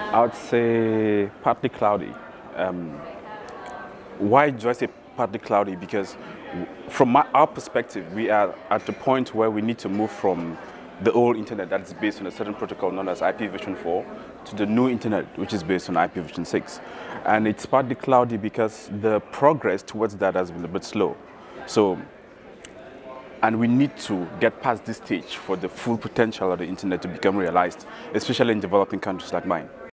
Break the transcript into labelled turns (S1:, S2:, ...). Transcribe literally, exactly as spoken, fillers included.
S1: I would say partly cloudy. Um, why do I say partly cloudy? Because from my, our perspective, we are at the point where we need to move from the old internet that's based on a certain protocol known as I P version four to the new internet, which is based on I P version six. And it's partly cloudy because the progress towards that has been a bit slow. So, and we need to get past this stage for the full potential of the internet to become realized, especially in developing countries like mine.